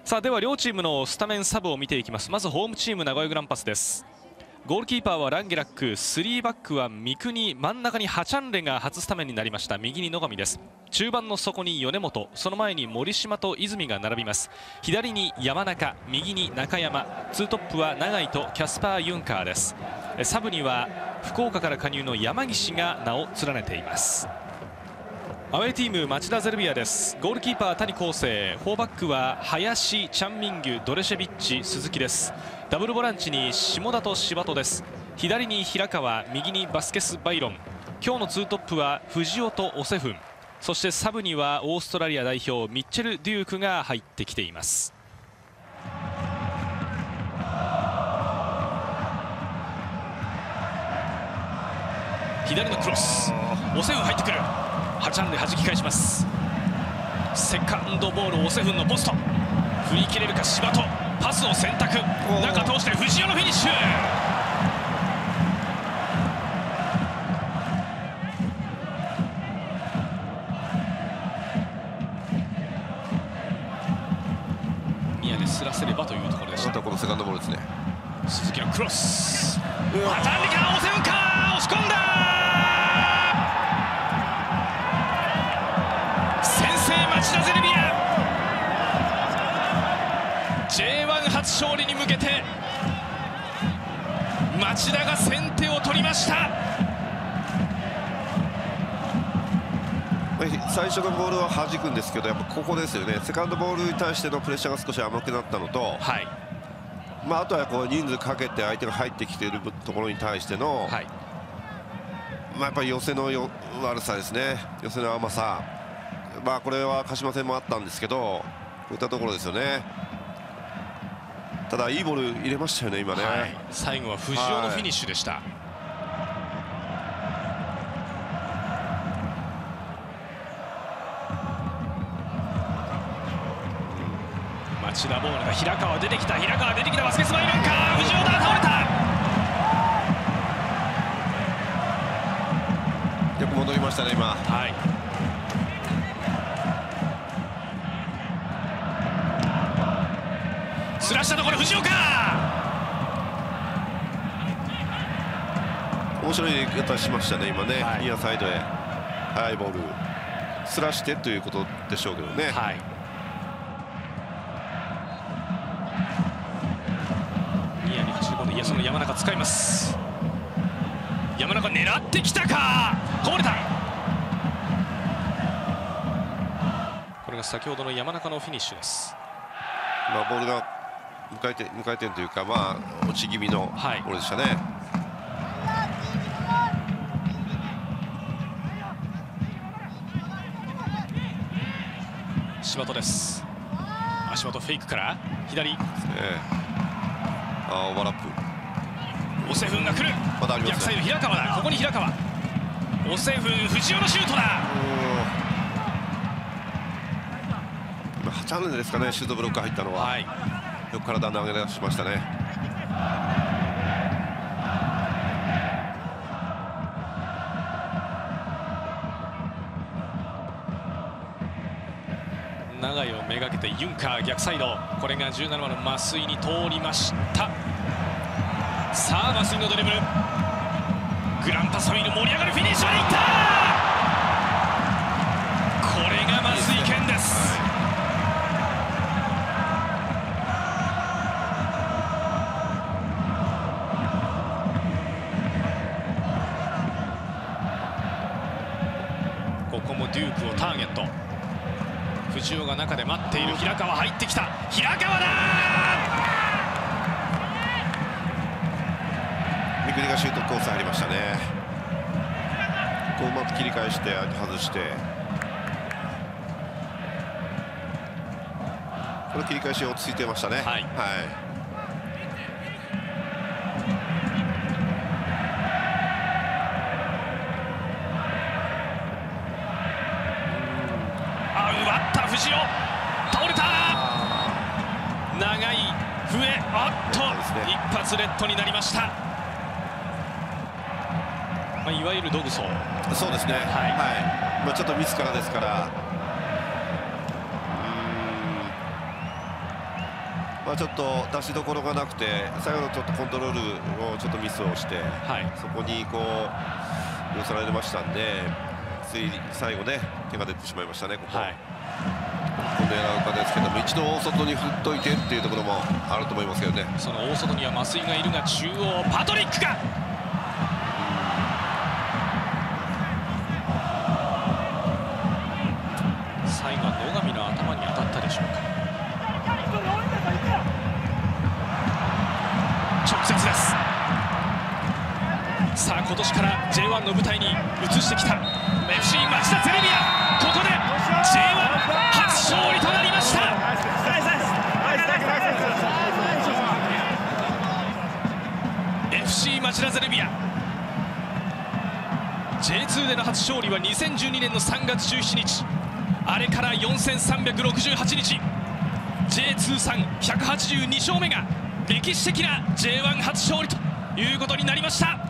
さあでは両チームのスタメンサブを見ていきます。まずホームチーム名古屋グランパスです。ゴールキーパーはランゲラック、3バックは三國、真ん中にハチャンレが初スタメンになりました。右に野上です。中盤の底に米本、その前に森島と泉が並びます。左に山中、右に中山、ツートップは永井とキャスパー・ユンカーです。サブには福岡から加入の山岸が名を連ねています。アウェーチーム町田ゼルビアです。ゴールキーパー谷晃生、4バックは林、チャンミンギュ、ドレシェビッチ、鈴木です。ダブルボランチに下田と柴戸です。左に平川、右にバスケス・バイロン。今日のツートップは藤尾とオセフン、そしてサブにはオーストラリア代表ミッチェル・デュークが入ってきています。左のクロス、オセフン入ってくる。ハチャンで弾き返します。セカンドボール、オセフンのポスト、振り切れるか柴戸、パスを選択、中通して藤尾のフィニッシュ。宮ですらせればというところでした。 このセカンドボールですね。 鈴木のクロス、ハチャンリか、オセフンか、押し込んだ。町田ゼルビア J1 初勝利に向けて町田が先手を取りました。 最初のボールは弾くんですけど、やっぱここですよね。セカンドボールに対してのプレッシャーが少し甘くなったのと、 はい、 あとはこう人数かけて相手が入ってきているところに対しての、はい、やっぱり寄せの悪さですね。寄せの甘さ、これは鹿島戦もあったんですけど、こういったところですよね。ただいいボール入れましたよね今ね、はい、 最後は藤尾のフィニッシュでした。町田ボールが平川出てきた、平川出てきた、バスケスマイルンか、藤尾だ、倒れた。よく戻りましたね今。 はい、すらしたところ藤岡、 面白い言い方しましたね今ね、 はい、 ニアサイドへ速いボールすらしてということでしょうけどね。 はい、ニアに走り込んで、いやその山中使います。山中狙ってきたか、こぼれた。これが先ほどの山中のフィニッシュです。 ボールが無回転というか、落ち気味のボールでしたね。はい、 柴戸です。足元フェイクから左、 オーバーラップ、 オセフンが来る、 まだありますね。 逆サイド平川だ、ここに平川、オセフン、藤尾のシュートだ。 今ハチャンレですかね、シュートブロック入ったのは、はい、よく体投げ出しましたね。 長井をめがけてユンカー逆サイド、これが17番の増井に通りました。さあ増井のドリブル、グランパスファミル盛り上がる、フィニッシュまでいった。これが増井健です。ここもデュークをターゲット、藤尾が中で待っている、平川入ってきた、平川だ。 三國がシュートコース入りましたね。こううまく切り返して外して、この切り返し落ち着いてましたね。はい、はい、 藤尾倒れた、長い笛、一発レッドになりました。いわゆるドグソ。 そうですね、はい、ちょっとミスからですから、 ちょっと出しどころがなくて、最後のちょっとコントロールをちょっとミスをして、そこにこう寄せられましたんで、最後ね手が出てしまいましたね。ここ狙うかですけども、一度大外に振っといてっていうところもあると思いますけどね。 その大外には増井がいるが、中央パトリックか。最後は野上の頭に当たったでしょうか。直接です。さあ今年から J1 の舞台に移してきた FC 町田ゼルビア、ここで J1 初勝利となりました。FC 町田ゼルビア J2 での初勝利は2012年の3月17日、あれから4368日、 J 通算182勝目が歴史的な J1 初勝利ということになりました。